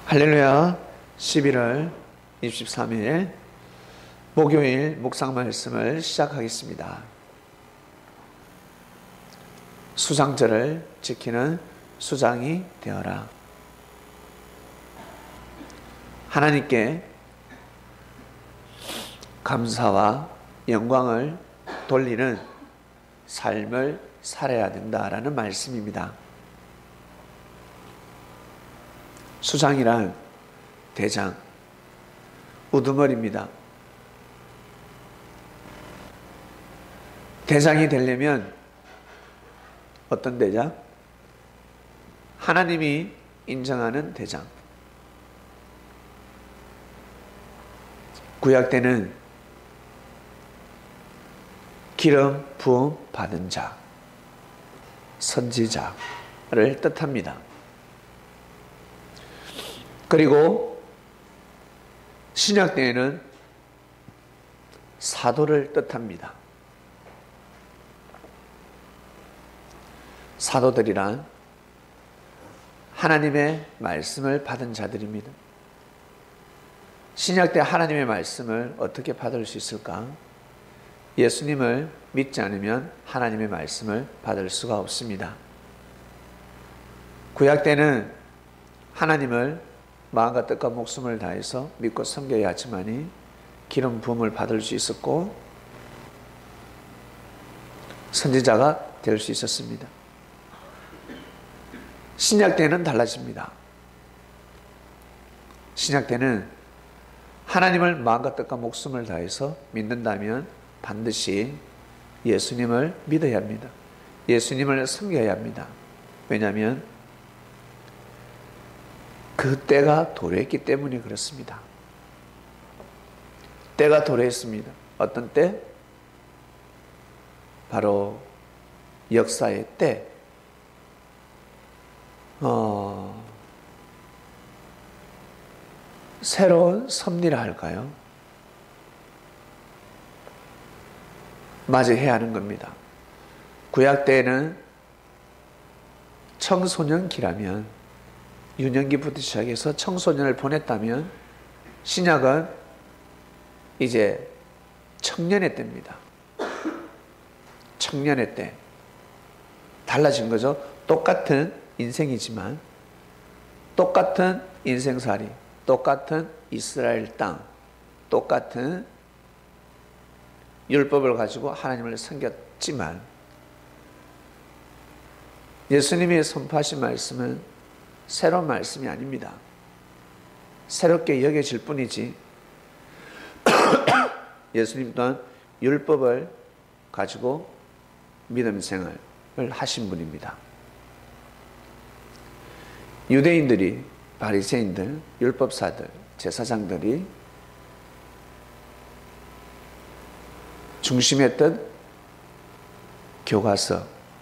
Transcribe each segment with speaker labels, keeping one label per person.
Speaker 1: 할렐루야. 11월 23일 목요일 묵상 말씀을 시작하겠습니다. 수장절을 지키는 수장이 되어라. 하나님께 감사와 영광을 돌리는 삶을 살아야 된다라는 말씀입니다. 수장이란 대장, 우두머리입니다. 대장이 되려면 어떤 대장? 하나님이 인정하는 대장. 구약 때는 기름 부음 받은 자, 선지자를 뜻합니다. 그리고 신약 때에는 사도를 뜻합니다. 사도들이란 하나님의 말씀을 받은 자들입니다. 신약 때 하나님의 말씀을 어떻게 받을 수 있을까? 예수님을 믿지 않으면 하나님의 말씀을 받을 수가 없습니다. 구약 때는 하나님을 마음과 뜻과 목숨을 다해서 믿고 섬겨야 하지만이 기름 부음을 받을 수 있었고 선지자가 될 수 있었습니다. 신약 때는 달라집니다. 신약 때는 하나님을 마음과 뜻과 목숨을 다해서 믿는다면 반드시 예수님을 믿어야 합니다. 예수님을 섬겨야 합니다. 왜냐하면 그 때가 도래했기 때문에 그렇습니다. 때가 도래했습니다. 어떤 때? 바로 역사의 때. 새로운 섭리라 할까요? 맞이해야 하는 겁니다. 구약 때에는 청소년기라면 유년기부터 시작해서 청소년을 보냈다면 신약은 이제 청년의 때입니다. 청년의 때. 달라진 거죠. 똑같은 인생이지만 똑같은 인생살이, 똑같은 이스라엘 땅, 똑같은 율법을 가지고 하나님을 섬겼지만 예수님이 선포하신 말씀은 새로운 말씀이 아닙니다. 새롭게 여겨질 뿐이지 예수님 또한 율법을 가지고 믿음 생활을 하신 분입니다. 유대인들이, 바리새인들, 율법사들, 제사장들이 중심했던 교과서,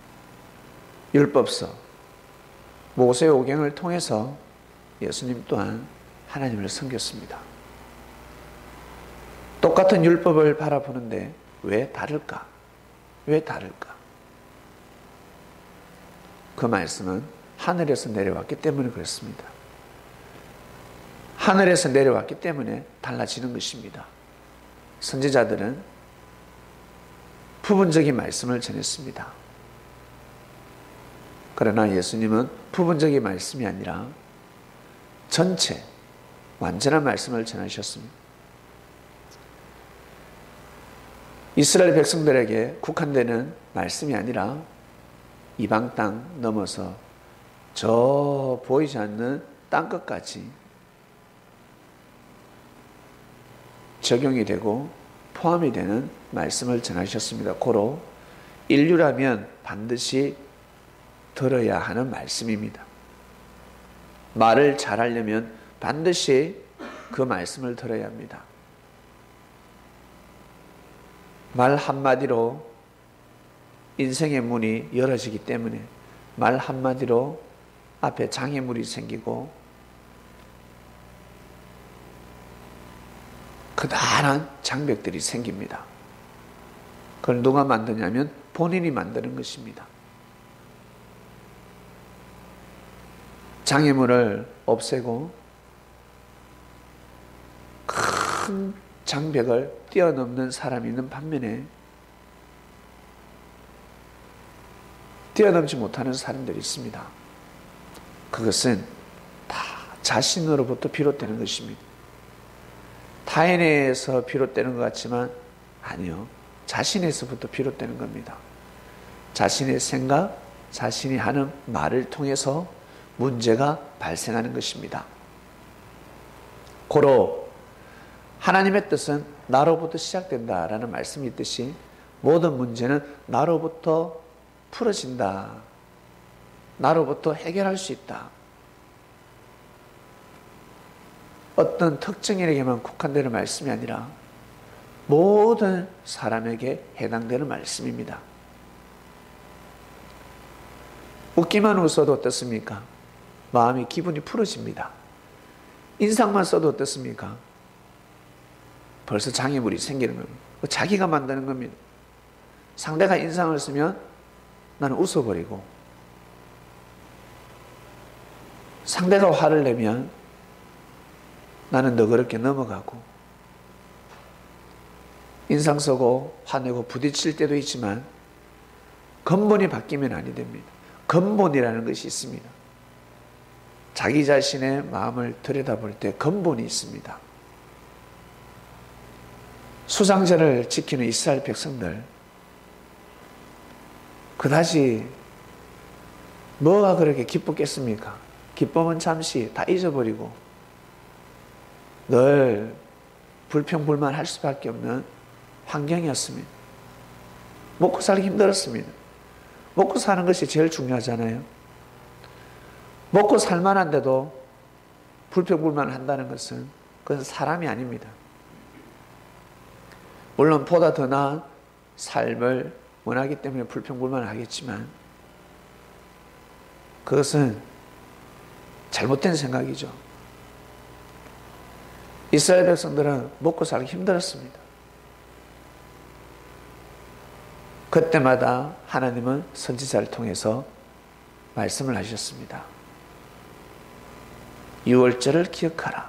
Speaker 1: 율법서, 모세오경을 통해서 예수님 또한 하나님을 섬겼습니다. 똑같은 율법을 바라보는데 왜 다를까? 왜 다를까? 그 말씀은 하늘에서 내려왔기 때문에 그렇습니다. 하늘에서 내려왔기 때문에 달라지는 것입니다. 선지자들은 부분적인 말씀을 전했습니다. 그러나 예수님은 부분적인 말씀이 아니라 전체, 완전한 말씀을 전하셨습니다. 이스라엘 백성들에게 국한되는 말씀이 아니라 이방 땅 넘어서 저 보이지 않는 땅끝까지 적용이 되고 포함이 되는 말씀을 전하셨습니다. 고로 인류라면 반드시 들어야 하는 말씀입니다. 말을 잘하려면 반드시 그 말씀을 들어야 합니다. 말 한마디로 인생의 문이 열어지기 때문에 말 한마디로 앞에 장애물이 생기고 커다란 장벽들이 생깁니다. 그걸 누가 만드냐면 본인이 만드는 것입니다. 장애물을 없애고 큰 장벽을 뛰어넘는 사람이 있는 반면에 뛰어넘지 못하는 사람들이 있습니다. 그것은 다 자신으로부터 비롯되는 것입니다. 타인에서 비롯되는 것 같지만 아니요. 자신에서부터 비롯되는 겁니다. 자신의 생각, 자신이 하는 말을 통해서 문제가 발생하는 것입니다. 고로 하나님의 뜻은 나로부터 시작된다라는 말씀이 있듯이 모든 문제는 나로부터 풀어진다. 나로부터 해결할 수 있다. 어떤 특정인에게만 국한되는 말씀이 아니라 모든 사람에게 해당되는 말씀입니다. 웃기만 웃어도 어떻습니까? 마음이 기분이 풀어집니다. 인상만 써도 어떻습니까? 벌써 장애물이 생기는 겁니다. 자기가 만드는 겁니다. 상대가 인상을 쓰면 나는 웃어버리고, 상대가 화를 내면 나는 너그럽게 넘어가고, 인상 쓰고 화내고 부딪힐 때도 있지만 근본이 바뀌면 아니 됩니다. 근본이라는 것이 있습니다. 자기 자신의 마음을 들여다볼 때 근본이 있습니다. 수상제를 지키는 이스라엘 백성들, 그다지 뭐가 그렇게 기뻤겠습니까? 기쁨은 잠시 다 잊어버리고 늘 불평불만할 수밖에 없는 환경이었습니다. 먹고 살기 힘들었습니다. 먹고 사는 것이 제일 중요하잖아요. 먹고 살만한데도 불평불만한다는 것은 그건 사람이 아닙니다. 물론 보다 더 나은 삶을 원하기 때문에 불평불만을 하겠지만 그것은 잘못된 생각이죠. 이스라엘 백성들은 먹고 살기 힘들었습니다. 그때마다 하나님은 선지자를 통해서 말씀을 하셨습니다. 유월절을 기억하라.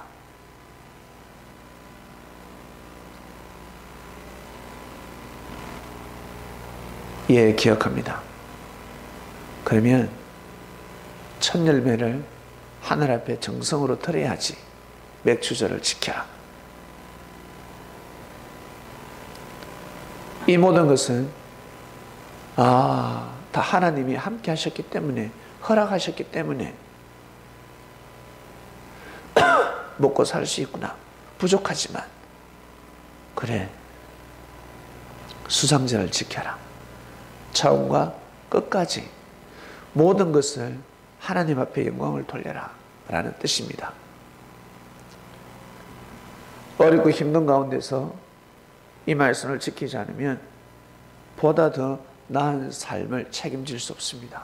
Speaker 1: 예, 기억합니다. 그러면 첫 열매를 하늘 앞에 정성으로 드려야지. 맥주절을 지켜라. 이 모든 것은 다 하나님이 함께 하셨기 때문에, 허락하셨기 때문에 먹고 살 수 있구나. 부족하지만 그래, 수상제를 지켜라. 처음과 끝까지 모든 것을 하나님 앞에 영광을 돌려라 라는 뜻입니다. 어렵고 힘든 가운데서 이 말씀을 지키지 않으면 보다 더 나은 삶을 책임질 수 없습니다.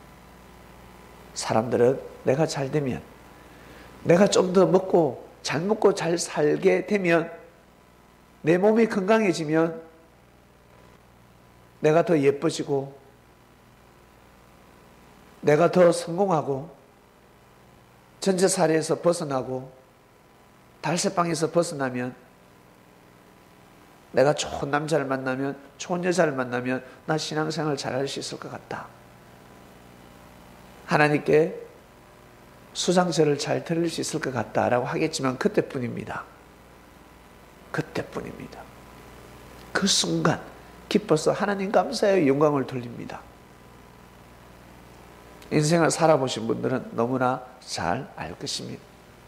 Speaker 1: 사람들은 내가 잘 되면, 내가 좀 더 먹고 잘 살게 되면, 내 몸이 건강해지면 내가 더 예뻐지고 내가 더 성공하고 전제사례에서 벗어나고 달새방에서 벗어나면, 내가 좋은 남자를 만나면, 좋은 여자를 만나면 나 신앙생활 잘할 수 있을 것 같다. 하나님께 수상제를 잘 드릴 수 있을 것 같다라고 하겠지만 그때뿐입니다. 그때뿐입니다. 그 순간 기뻐서 하나님 감사의 영광을 돌립니다. 인생을 살아보신 분들은 너무나 잘 알 것입니다.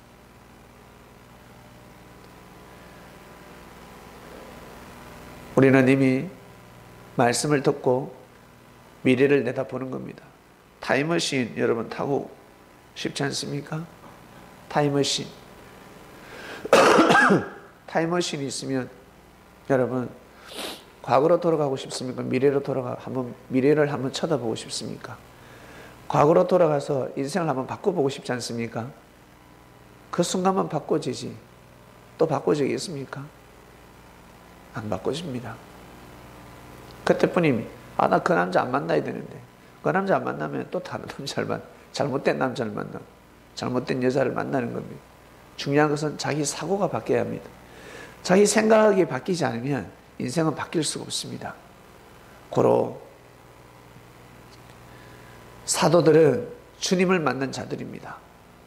Speaker 1: 우리는 이미 말씀을 듣고 미래를 내다보는 겁니다. 타임머신 여러분 타고 싶지 않습니까? 타임머신. 타임머신이 있으면 여러분 과거로 돌아가고 싶습니까? 미래로 미래를 한번 쳐다보고 싶습니까? 과거로 돌아가서 인생을 한번 바꿔보고 싶지 않습니까? 그 순간만 바꿔지지 또 바꿔지겠습니까? 안 바꿔집니다. 그때뿐입니다. 나 그 남자 안 만나야 되는데, 그 남자 안 만나면 또 다른 남자를 잘못된 남자를 만나고 잘못된 여자를 만나는 겁니다. 중요한 것은 자기 사고가 바뀌어야 합니다. 자기 생각이 바뀌지 않으면 인생은 바뀔 수가 없습니다. 고로 사도들은 주님을 만난 자들입니다.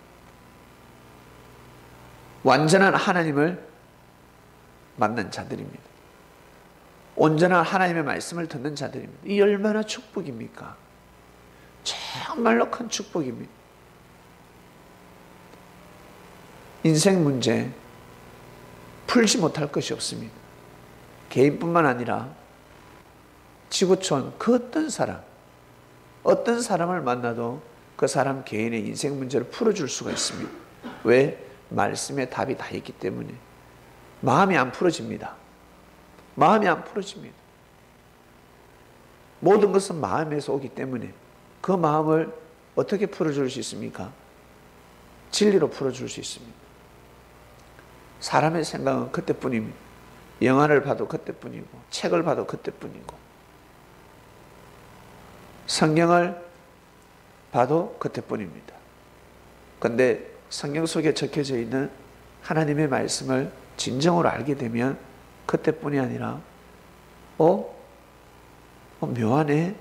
Speaker 1: 완전한 하나님을 만난 자들입니다. 온전한 하나님의 말씀을 듣는 자들입니다. 이 얼마나 축복입니까? 정말로 큰 축복입니다. 인생 문제 풀지 못할 것이 없습니다. 개인뿐만 아니라 지구촌 그 어떤 사람을 만나도 그 사람 개인의 인생 문제를 풀어줄 수가 있습니다. 왜? 말씀에 답이 다 있기 때문에. 마음이 안 풀어집니다. 마음이 안 풀어집니다. 모든 것은 마음에서 오기 때문에 그 마음을 어떻게 풀어줄 수 있습니까? 진리로 풀어줄 수 있습니다. 사람의 생각은 그때뿐입니다. 영화를 봐도 그때뿐이고 책을 봐도 그때뿐이고 성경을 봐도 그때뿐입니다. 그런데 성경 속에 적혀져 있는 하나님의 말씀을 진정으로 알게 되면 그때뿐이 아니라 묘하네,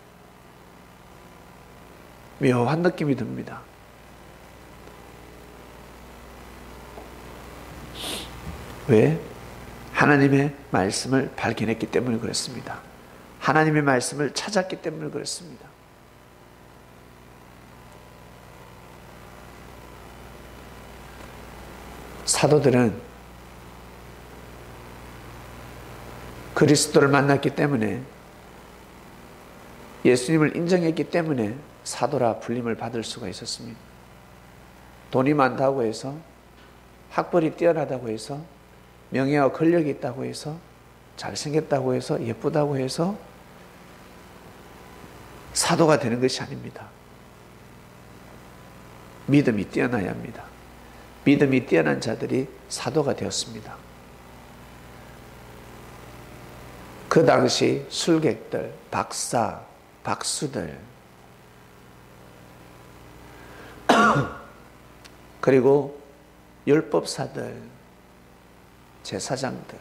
Speaker 1: 묘한 느낌이 듭니다. 왜? 하나님의 말씀을 발견했기 때문에 그렇습니다. 하나님의 말씀을 찾았기 때문에 그렇습니다. 사도들은 그리스도를 만났기 때문에, 예수님을 인정했기 때문에 사도라 불림을 받을 수가 있었습니다. 돈이 많다고 해서, 학벌이 뛰어나다고 해서, 명예와 권력이 있다고 해서, 잘생겼다고 해서, 예쁘다고 해서 사도가 되는 것이 아닙니다. 믿음이 뛰어나야 합니다. 믿음이 뛰어난 자들이 사도가 되었습니다. 그 당시 술객들, 박사, 박수들, 그리고 율법사들, 제사장들,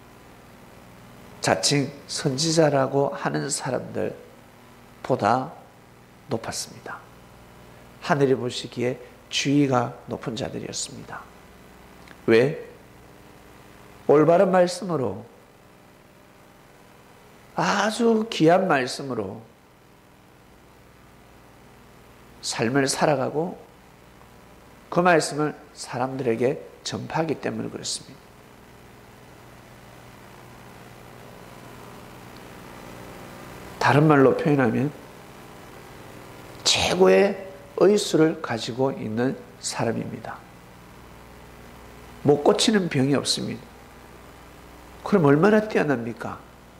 Speaker 1: 자칭 선지자라고 하는 사람들보다 높았습니다. 하늘이 보시기에 지위가 높은 자들이었습니다. 왜? 올바른 말씀으로, 아주 귀한 말씀으로 삶을 살아가고 그 말씀을 사람들에게 전파하기 때문에 그렇습니다. 다른 말로 표현하면 최고의 의술을 가지고 있는 사람입니다. 못 고치는 병이 없습니다. 그럼 얼마나 뛰어납니까?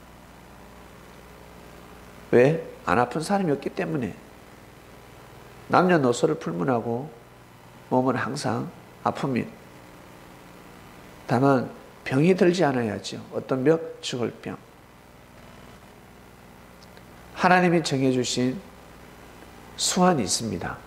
Speaker 1: 왜? 안 아픈 사람이 없기 때문에. 남녀노소를 불문하고 몸은 항상 아픕니다. 다만 병이 들지 않아야죠. 어떤 병? 죽을 병. 하나님이 정해주신 수완이 있습니다.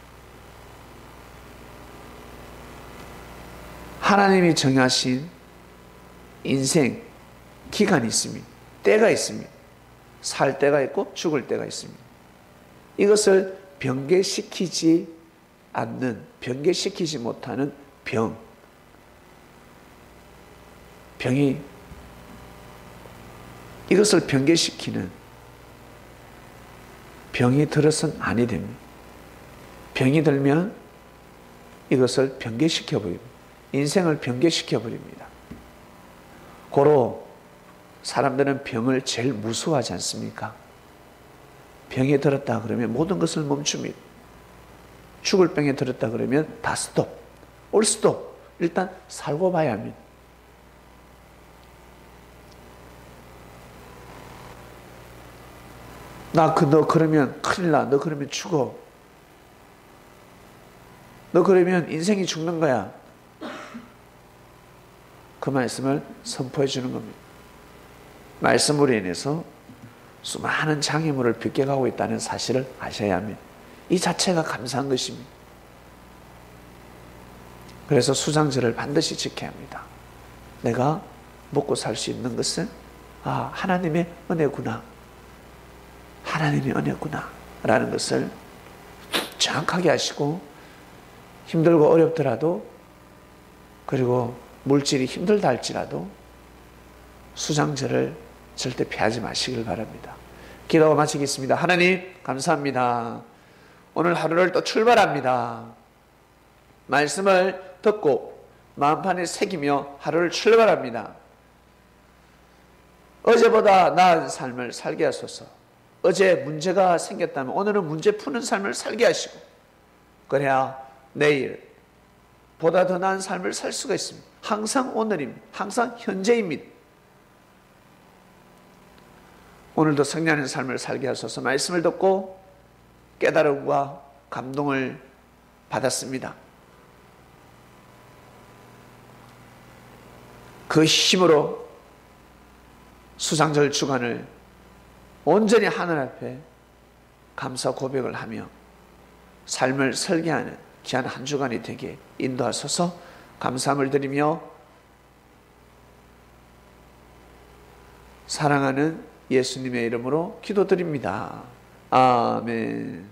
Speaker 1: 하나님이 정하신 인생 기간이 있습니다. 때가 있습니다. 살 때가 있고 죽을 때가 있습니다. 이것을 변개시키지 못하는 병이, 이것을 변개시키는 병이 들어서는 아니 됩니다. 병이 들면 이것을 변개시켜버립니다. 인생을 변개시켜버립니다. 고로 사람들은 병을 제일 무서워하지 않습니까? 병에 들었다 그러면 모든 것을 멈춥니다. 죽을 병에 들었다 그러면 다 스톱, 올 스톱. 일단 살고 봐야 합니다. 너 그러면 큰일 나. 너 그러면 죽어. 너 그러면 인생이 죽는 거야. 그 말씀을 선포해 주는 겁니다. 말씀으로 인해서 수많은 장애물을 벗겨가고 있다는 사실을 아셔야 합니다. 이 자체가 감사한 것입니다. 그래서 수장절을 반드시 지켜야 합니다. 내가 먹고 살 수 있는 것은 하나님의 은혜구나. 하나님의 은혜구나 라는 것을 정확하게 하시고, 힘들고 어렵더라도, 그리고 물질이 힘들다 할지라도 수장절을 절대 피하지 마시길 바랍니다. 기도 마치겠습니다. 하나님 감사합니다. 오늘 하루를 또 출발합니다. 말씀을 듣고 마음판에 새기며 하루를 출발합니다. 어제보다 나은 삶을 살게 하소서. 어제 문제가 생겼다면 오늘은 문제 푸는 삶을 살게 하시고, 그래야 내일 보다 더 나은 삶을 살 수가 있습니다. 항상 오늘입니다. 항상 현재입니다. 오늘도 승리하는 삶을 살게 하소서. 말씀을 듣고 깨달음과 감동을 받았습니다. 그 힘으로 수상절 주간을 온전히 하늘 앞에 감사 고백을 하며 삶을 설계하는 귀한 한 주간이 되게 인도하소서. 감사함을 드리며 사랑하는 예수님의 이름으로 기도드립니다. 아멘.